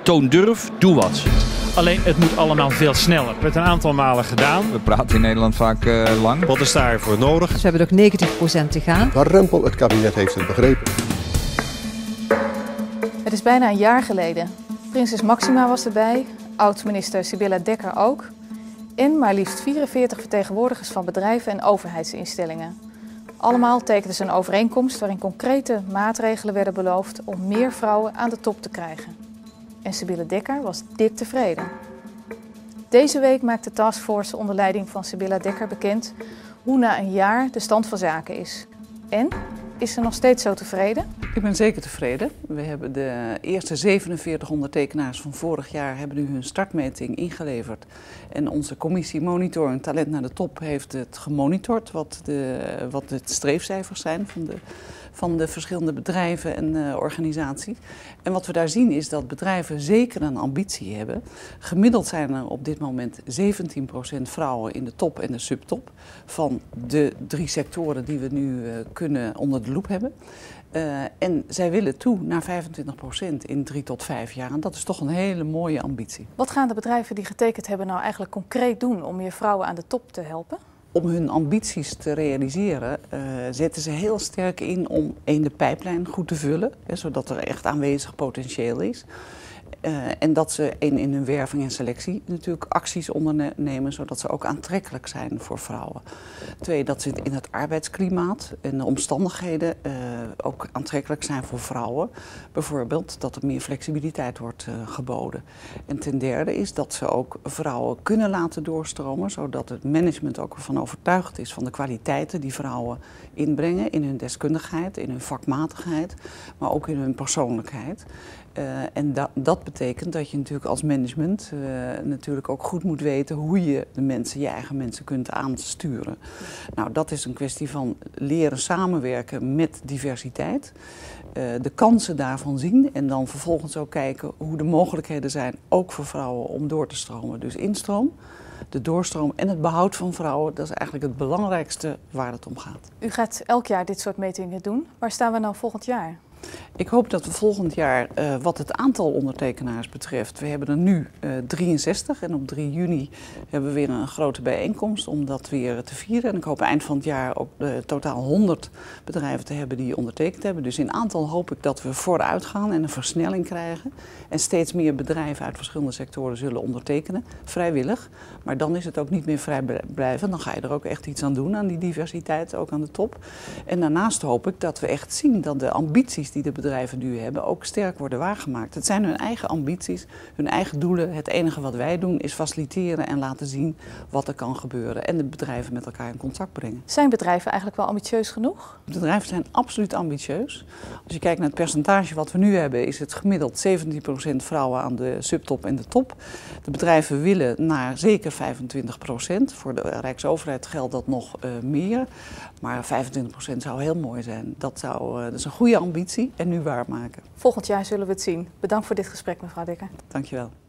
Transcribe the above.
Toon durf, doe wat. Alleen het moet allemaal veel sneller. Het werd een aantal malen gedaan. We praten in Nederland vaak lang. Wat is daarvoor nodig? Dus we hebben nog 90% te gaan. Maar Rempel, het kabinet heeft het begrepen. Het is bijna een jaar geleden. Prinses Máxima was erbij, oud-minister Sibylla Dekker ook. En maar liefst 44 vertegenwoordigers van bedrijven en overheidsinstellingen. Allemaal tekenden ze een overeenkomst waarin concrete maatregelen werden beloofd om meer vrouwen aan de top te krijgen. En Sibylla Dekker was dik tevreden. Deze week maakt de taskforce onder leiding van Sibylla Dekker bekend hoe na een jaar de stand van zaken is. En is ze nog steeds zo tevreden? Ik ben zeker tevreden. We hebben de eerste 47 ondertekenaars van vorig jaar hebben nu hun startmeting ingeleverd. En onze commissie Monitoring Talent naar de Top heeft het gemonitord wat de streefcijfers zijn van de verschillende bedrijven en organisaties. En wat we daar zien is dat bedrijven zeker een ambitie hebben. Gemiddeld zijn er op dit moment 17% vrouwen in de top en de subtop van de 3 sectoren die we nu kunnen onder de loep hebben. En zij willen toe naar 25% in 3 tot 5 jaar. En dat is toch een hele mooie ambitie. Wat gaan de bedrijven die getekend hebben nou eigenlijk concreet doen om meer vrouwen aan de top te helpen? Om hun ambities te realiseren zetten ze heel sterk in om de pijplijn goed te vullen, zodat er echt aanwezig potentieel is. En dat ze in hun werving en selectie natuurlijk acties ondernemen, zodat ze ook aantrekkelijk zijn voor vrouwen. 2, dat ze in het arbeidsklimaat en de omstandigheden ook aantrekkelijk zijn voor vrouwen. Bijvoorbeeld dat er meer flexibiliteit wordt geboden. En ten derde is dat ze ook vrouwen kunnen laten doorstromen, zodat het management ook ervan overtuigd is van de kwaliteiten die vrouwen inbrengen in hun deskundigheid, in hun vakmatigheid, maar ook in hun persoonlijkheid. En dat betekent dat je natuurlijk als management natuurlijk ook goed moet weten hoe je je eigen mensen kunt aansturen. Nou, dat is een kwestie van leren samenwerken met diversiteit. De kansen daarvan zien en dan vervolgens ook kijken hoe de mogelijkheden zijn, ook voor vrouwen, om door te stromen. Dus instroom, de doorstroom en het behoud van vrouwen, dat is eigenlijk het belangrijkste waar het om gaat. U gaat elk jaar dit soort metingen doen. Waar staan we nou volgend jaar? Ik hoop dat we volgend jaar, wat het aantal ondertekenaars betreft, we hebben er nu 63 en op 3 juni hebben we weer een grote bijeenkomst om dat weer te vieren. En ik hoop eind van het jaar ook totaal 100 bedrijven te hebben die ondertekend hebben. Dus in aantal hoop ik dat we vooruit gaan en een versnelling krijgen. En steeds meer bedrijven uit verschillende sectoren zullen ondertekenen, vrijwillig. Maar dan is het ook niet meer vrijblijvend. Dan ga je er ook echt iets aan doen, aan die diversiteit, ook aan de top. En daarnaast hoop ik dat we echt zien dat de ambities die de bedrijven nu hebben ook sterk worden waargemaakt. Het zijn hun eigen ambities, hun eigen doelen. Het enige wat wij doen is faciliteren en laten zien wat er kan gebeuren. En de bedrijven met elkaar in contact brengen. Zijn bedrijven eigenlijk wel ambitieus genoeg? De bedrijven zijn absoluut ambitieus. Als je kijkt naar het percentage wat we nu hebben, is het gemiddeld 17% vrouwen aan de subtop en de top. De bedrijven willen naar zeker 25%. Voor de Rijksoverheid geldt dat nog meer. Maar 25% zou heel mooi zijn. Dat is een goede ambitie en nu waarmaken. Volgend jaar zullen we het zien. Bedankt voor dit gesprek, mevrouw Dekker. Dankjewel.